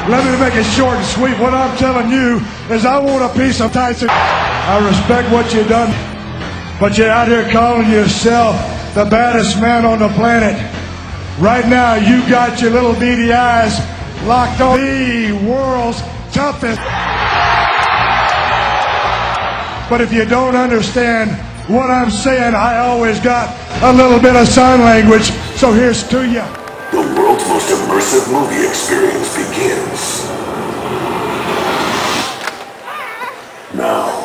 Let me make it short and sweet. What I'm telling you is I want a piece of Tyson. I respect what you done, but you're out here calling yourself the baddest man on the planet. Right now, you got your little beady eyes locked on the world's toughest. But if you don't understand what I'm saying, I always got a little bit of sign language, so here's to you. The world's most immersive movie experience begins now.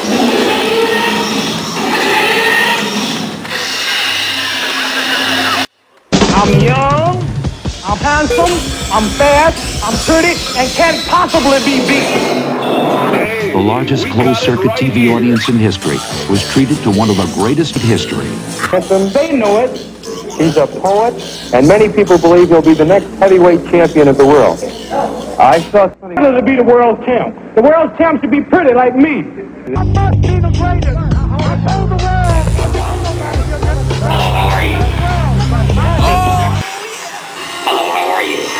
I'm young, I'm handsome, I'm fast, I'm pretty, and can't possibly be beat. The largest closed-circuit TV audience in history was treated to one of the greatest in history. And they know it. He's a poet, and many people believe he'll be the next heavyweight champion of the world. I saw something to be the world champ. The world champ should be pretty like me. I must be the greatest. I told the world. How are you? Hello, how are you?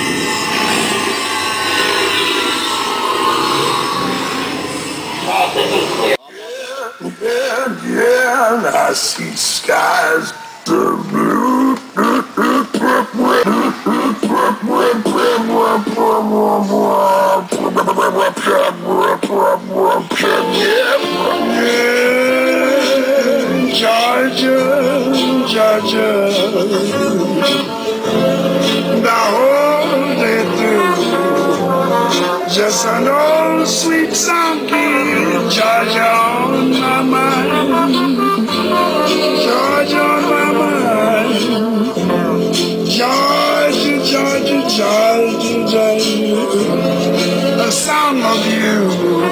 Yeah, I see skies. Georgia, Georgia, the whole day through, just an old sweet song keeps Georgia on my mind, Georgia on my mind, Georgia, Georgia, Georgia, Georgia, the sound of you,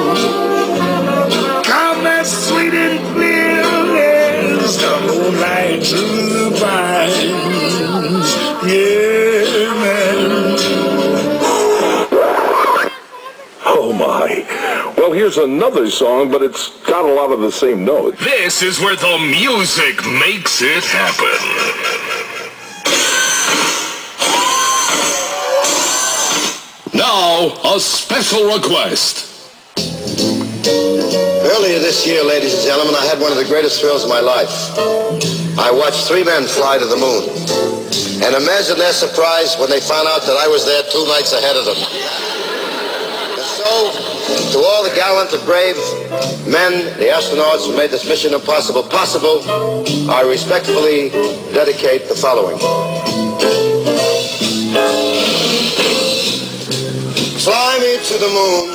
come as sweet and clear as the moonlight through the pines, yeah, man. Oh my. Well, here's another song, but it's got a lot of the same notes. This is where the music makes it happen. Now, a special request. Earlier this year, ladies and gentlemen, I had one of the greatest thrills of my life. I watched 3 men fly to the moon. And imagine their surprise when they found out that I was there 2 nights ahead of them. And so, to all the gallant and brave men, the astronauts who made this mission impossible possible, I respectfully dedicate the following. Fly me to the moon.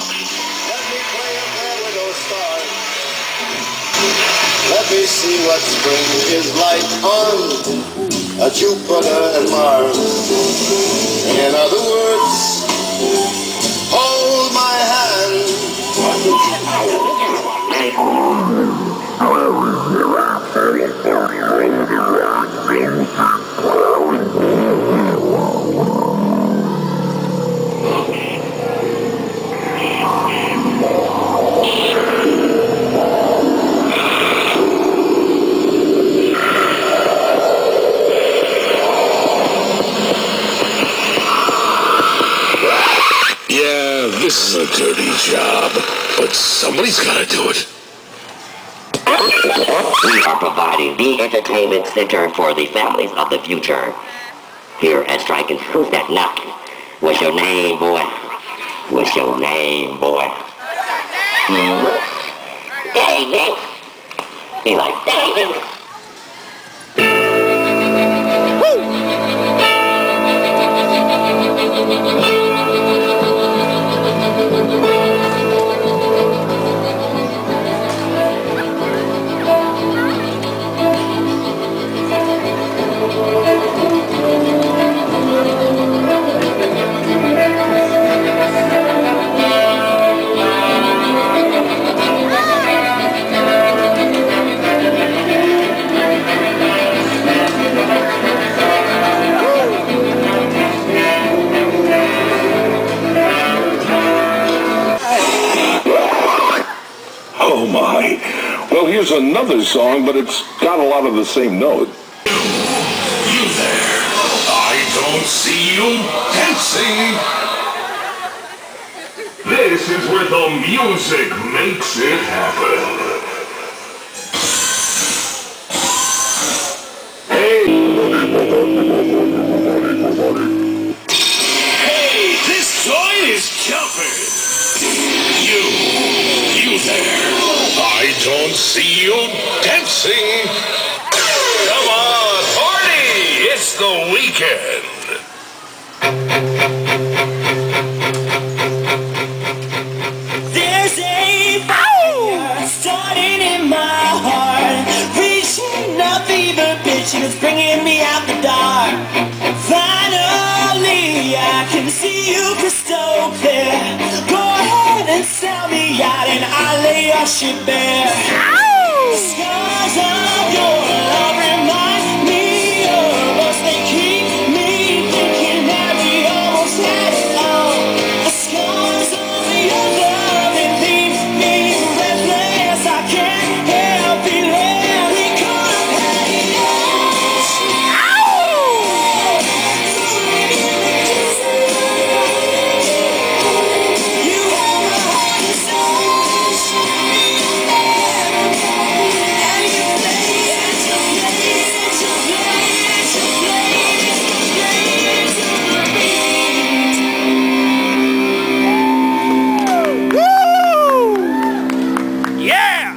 Let me see what spring is like on Jupiter and Mars. In other words, hold my hand. Yeah, this is a dirty job, but somebody's gotta do it. We are providing the entertainment center for the families of the future. Here at Striking, who's that knocking? What's your name, boy? What's your name, boy? David. He like, David. Oh my. Well, here's another song, but it's got a lot of the same notes. You there. I don't see you dancing. This is where the music makes it happen. Hey, this joint is jumping. You there. I don't see you dancing. Come on, party. It's the weekend. There's a fire starting in my heart, reaching a fever pitch and it's bringing me out the dark. Finally, I can see you crystal clear. Go ahead and sell me out and I'll lay your shit bare. The scars of your love remind me of us. They keep me thinking that we almost had it all. The scars of your love and leave me breathless. I can't help feeling we could have had it all. You have my heart and soul, and you play it, you play it, you play it, you play it, you play it to me. Yeah!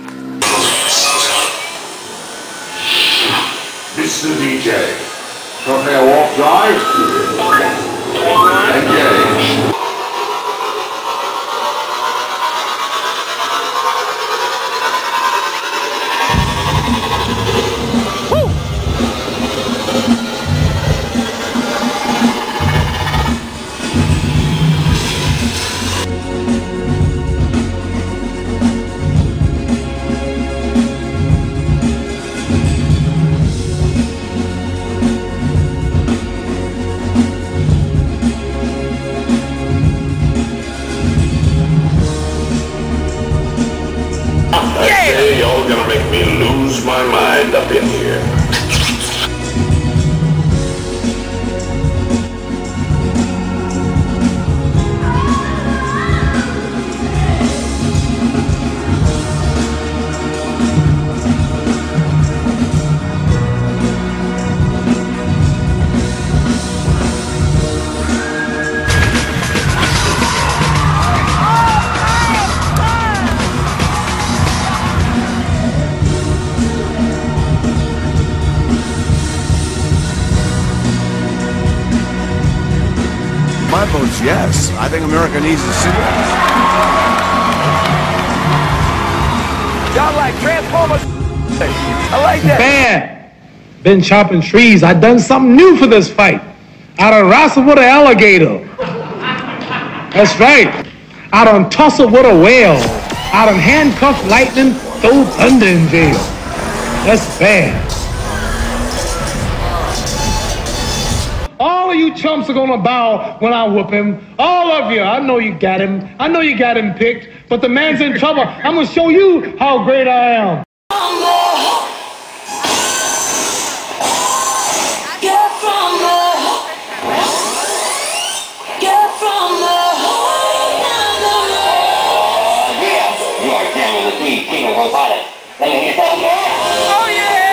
Mr. DJ, something I walk drive? Engage. Hey, y'all gonna make me lose my mind up in here. My vote's yes. I think America needs a cigarette. Y'all like Transformers? I like that. Man, been chopping trees. I done something new for this fight. I done wrestled with an alligator. That's right. I done tussled with a whale. I done handcuffed lightning, throw thunder in jail. That's bad. All of you chumps are gonna bow when I whoop him. All of you. I know you got him. I know you got him picked, but the man's in trouble. I'm gonna show you how great I am. Oh yeah!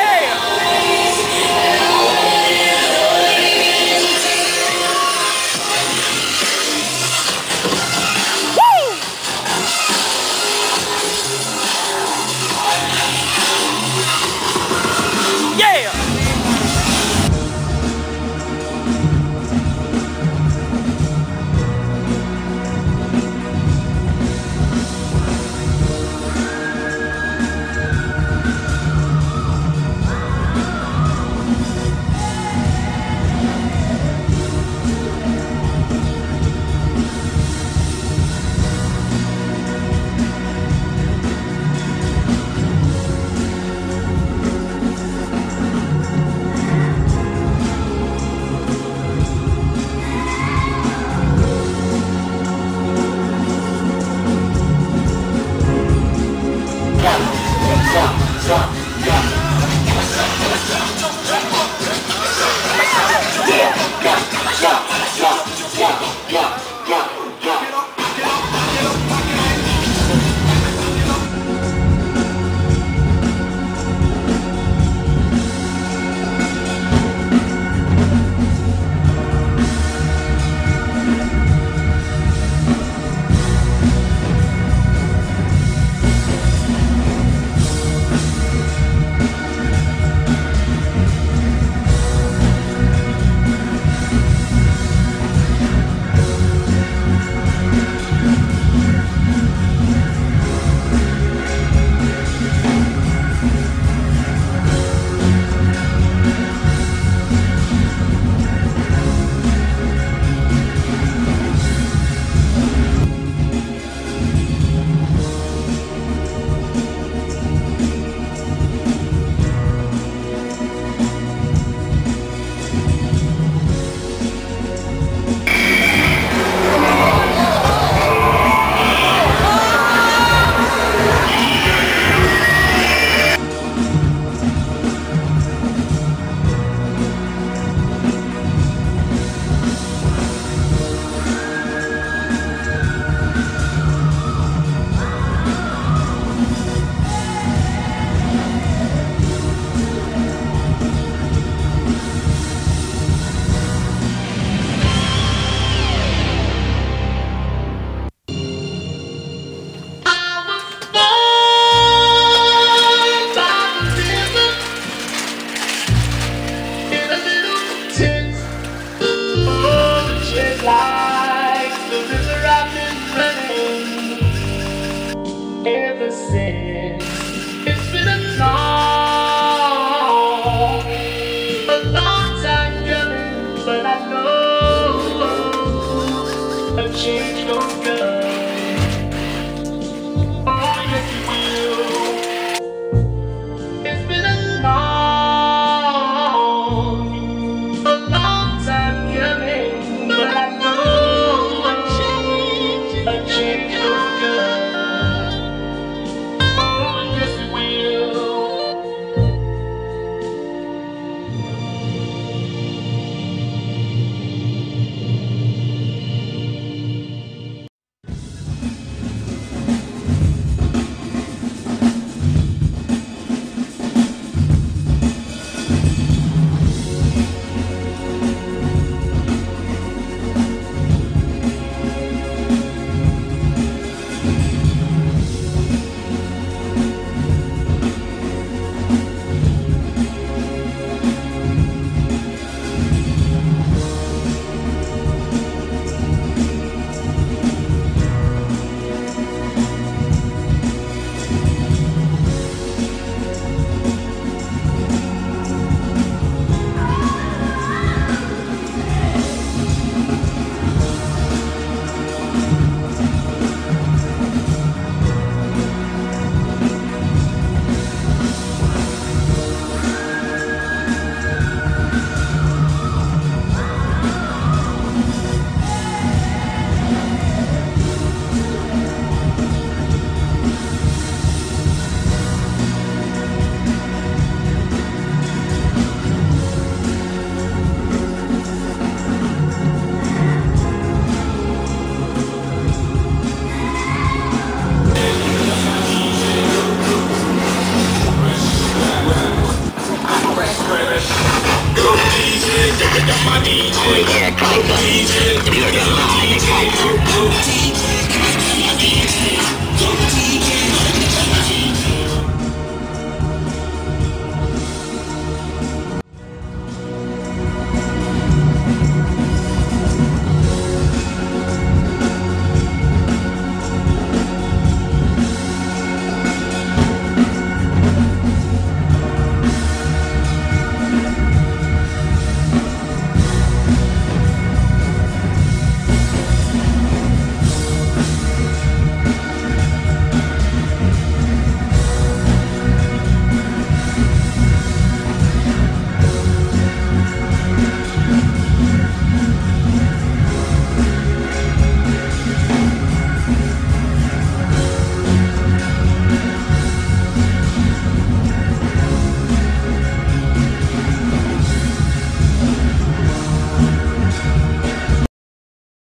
ain't no gun.